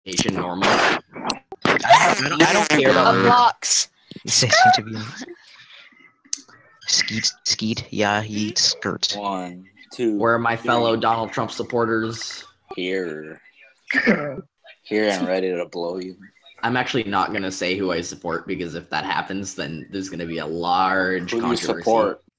normal. I don't care about Roblox. They seem to be Skeet. Yeah, he eats skirt. 1, 2. Where are my fellow Donald Trump supporters? Here. Here and ready to blow you. I'm actually not gonna say who I support because if that happens, then there's gonna be a large Who do you controversy. support?